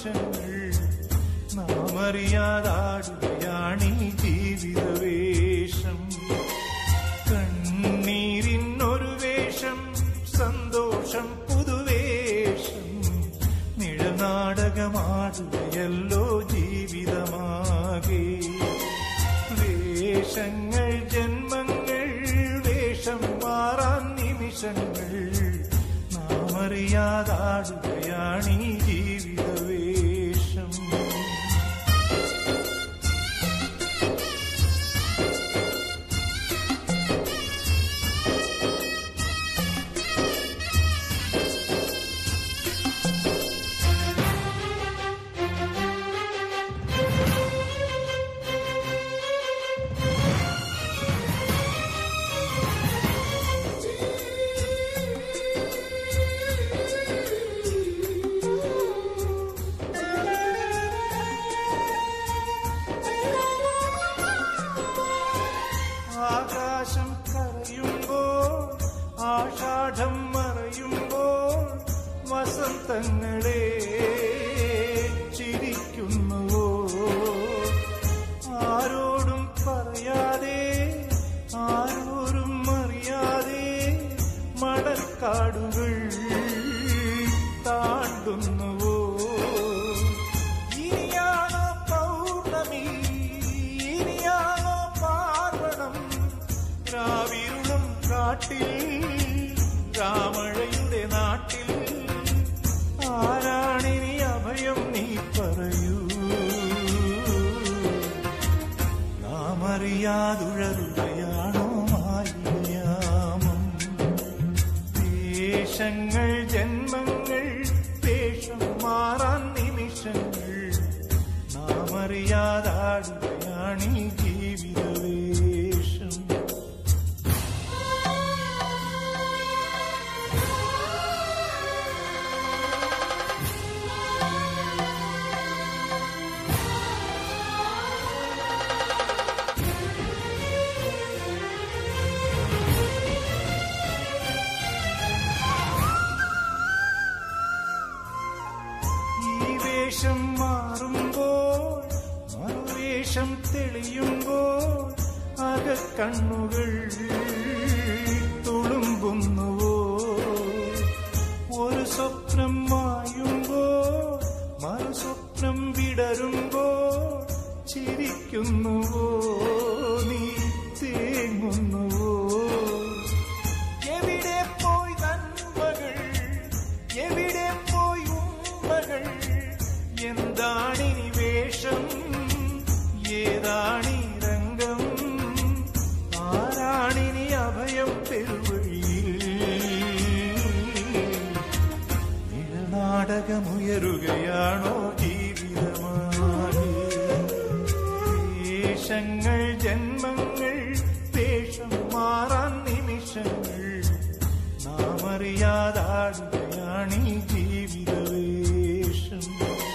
നിമിഷങ്ങൾ നാം അറിയാതാടുകയാണീ ജീവിതവേഷം. കണ്ണീരിനൊരു വേഷം, സന്തോഷം പുതുവേഷം, നിഴനാടകമാടുകയല്ലോ ജീവിതമാകെ. വേഷങ്ങൾ ജന്മങ്ങൾ, വേഷം മാറാൻ നിമിഷങ്ങൾ നാം അറിയാതാടുകയാണീ ജീവിതവേഷം. ആകാശം കരയുമ്പോൾ, ആഷാഢം മറയുമ്പോൾ, വസന്തങ്ങളെ ചിരിക്കുന്നുവോ? ആരോടും പറയാതെ, ആരോരും അറിയാതെ മണൽക്കാടുകൾ താണ്ടുന്നുവോ? ഇനിയാണോ പൗർണമി, ഇനിയാണോ പാർവണം? രാവിരുളും കാട്ടിൽ, രാമഴയുടെ നാട്ടിൽ ആരാണിനി അഭയം നീ പറയൂ? നാം അറിയാതുഴറുകയാണോ മാലിന്യാമം? ദേശങ്ങൾ ജന്മങ്ങൾ, വേഷം മാറാൻ നിമിഷങ്ങൾ നാം അറിയാതാടുകയാണീ ജീവിതവേഷം. വേഷം മാറുമ്പോൾ, മറുവേഷം തെളിയുമ്പോൾ, അകക്കണ്ണുകൾ തുളുമ്പുന്നുവോ? ഒരു സ്വപ്നം മായുമ്പോൾ, മറുസ്വപ്നം വിടരുമ്പോൾ ചിരിക്കുന്നുവോ? നീ തേങ്ങുന്നുവോ? എവിടെ പോയി നന്മകൾ, എവിടെ പോയി ഉമ്മകൾ? എന്താണിനി വേഷം, ഏതാണീ രംഗം? ആരാണിനി അഭയം പെരുവഴിയിൽ? നിഴനാടകമുയരുകയാണോ ജീവിതമായി? വേഷങ്ങൾ ജന്മങ്ങൾ, വേഷം മാറാൻ നിമിഷങ്ങൾ നാം അറിയാതാടുകയാണീ ജീവിതവേഷം.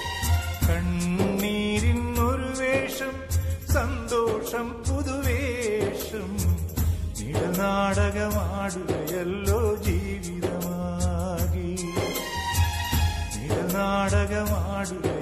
കണ്ണീരിനൊരു വേഷം, സന്തോഷം പുതുവേഷം, നിഴനാടകമാടുകയല്ലോ ജീവിതമാകെ. നിഴനാടകമാടുക